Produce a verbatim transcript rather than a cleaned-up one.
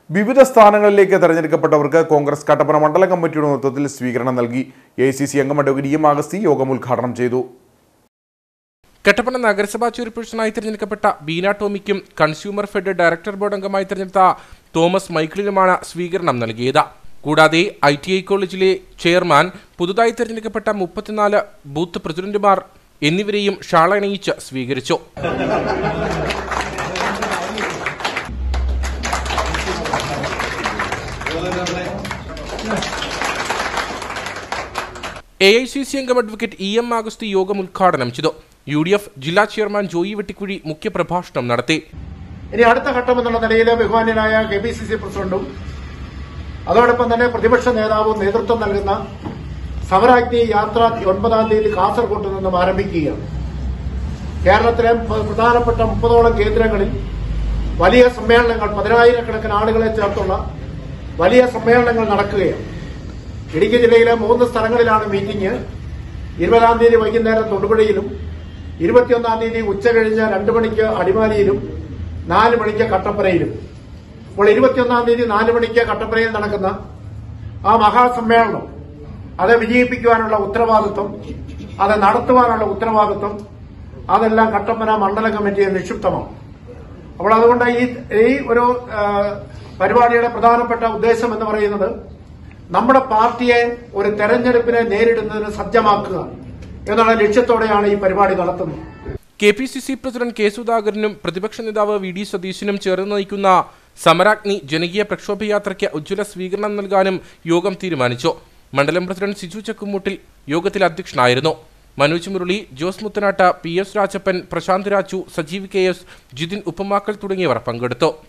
വിവിധ സ്ഥാനങ്ങളിലേക്ക് തെരഞ്ഞെടുക്കപ്പെട്ടവർക്ക് കോൺഗ്രസ് കട്ടപ്പന മണ്ഡല കമ്മിറ്റിയുടെ നേതൃത്വത്തിൽ സ്വീകരണം നൽകി. എ ഐ സി സി അംഗം അഡ്വക്കേറ്റ് ഇ എം അഗസ്തി യോഗം ഉദ്ഘാടനം ചെയ്തു. കട്ടപ്പന നഗരസഭാ ചെയർപേഴ്സണായി തെരഞ്ഞെടുക്കപ്പെട്ട ബീന ടോമിക്കും കൺസ്യൂമർ ഫെഡ് ഡയറക്ടർ ബോർഡ് അംഗമായി തെരഞ്ഞെടുത്ത തോമസ് മൈക്കിളിനുമാണ് സ്വീകരണം നൽകിയത്. കൂടാതെ ഐ ടി ഐ കോളേജിലെ ചെയർമാൻ, പുതുതായി തെരഞ്ഞെടുക്കപ്പെട്ട മുപ്പത്തിനാല് ബൂത്ത് പ്രസിഡന്റുമാർ എന്നിവരെയും ഷാൾ അണിയിച്ച് സ്വീകരിച്ചു. എ ഐ സി സി അംഗം അഡ്വക്കേറ്റ് ഇ എം അഗസ്തി യോഗം ഉദ്ഘാടനം ചെയ്തു. യു ഡി എഫ് ജില്ലാ ചെയർമാൻ ജോയി വെട്ടിക്കുഴി മുഖ്യപ്രഭാഷണം നടത്തി. ഇനി അടുത്ത ഘട്ടം എന്നുള്ള നിലയിൽ ബഹുമാന്യനായ കെ പി സി സി പ്രസിഡന്റും അതോടൊപ്പം തന്നെ പ്രതിപക്ഷ നേതാവും നേതൃത്വം നൽകുന്ന സമരാഗ്നി യാത്ര ഒൻപതാം തീയതി കാസർകോട്ട് നിന്നും ആരംഭിക്കുകയാണ്. കേരളത്തിലെ പ്രധാനപ്പെട്ട മുപ്പതോളം കേന്ദ്രങ്ങളിൽ വലിയ സമ്മേളനങ്ങൾ, പതിനായിരക്കണക്കിന് ആളുകളെ ചേർത്തുള്ള വലിയ സമ്മേളനങ്ങൾ നടക്കുകയാണ്. ഇടുക്കി ജില്ലയിലെ മൂന്ന് സ്ഥലങ്ങളിലാണ് മീറ്റിംഗ്. ഇരുപതാം തീയതി വൈകുന്നേരം തൊടുപുഴയിലും ഇരുപത്തിയൊന്നാം തീയതി ഉച്ച കഴിഞ്ഞ് രണ്ടു മണിക്ക് അടിമാലിയിലും നാല് മണിക്ക് കട്ടപ്പനയിലും. അപ്പോൾ ഇരുപത്തിയൊന്നാം തീയതി നാല് മണിക്ക് കട്ടപ്പനയിൽ നടക്കുന്ന ആ മഹാസമ്മേളനം അത് വിജയിപ്പിക്കുവാനുള്ള ഉത്തരവാദിത്വം, അത് നടത്തുവാനുള്ള ഉത്തരവാദിത്വം അതെല്ലാം കട്ടപ്പന മണ്ഡല കമ്മിറ്റിയെ നിക്ഷിപ്തമാണ്. അപ്പോൾ അതുകൊണ്ട് ഈ ഈ ഒരു പരിപാടിയുടെ പ്രധാനപ്പെട്ട ഉദ്ദേശം എന്ന് പറയുന്നത് നമ്മുടെ പാർട്ടിയെ ഒരു തെരഞ്ഞെടുപ്പിനെ നേരിടുന്നതിന് സജ്ജമാക്കുക എന്നുള്ള ലക്ഷ്യത്തോടെയാണ് ഈ പരിപാടി നടത്തുന്നത്. K P C C president K സുധാകരനും പ്രതിപക്ഷ നേതാവ് വി ഡി സതീശനും ചേർന്ന് നയിക്കുന്ന സമരാഗ്നി ജനകീയ പ്രക്ഷോഭയാത്രയ്ക്ക് ഉജ്ജ്വല സ്വീകരണം നൽകാനും യോഗം തീരുമാനിച്ചു. മണ്ഡലം പ്രസിഡന്റ് സിജു ചക്കുമൂട്ടിൽ യോഗത്തിൽ അധ്യക്ഷനായിരുന്നു. Manoj Murali, Jose Muthanattu, P S Rajappan, Prashanth Raju, Sajeev K S, Jithin Uppamakkal തുടങ്ങിയവർ പങ്കെടുത്തു.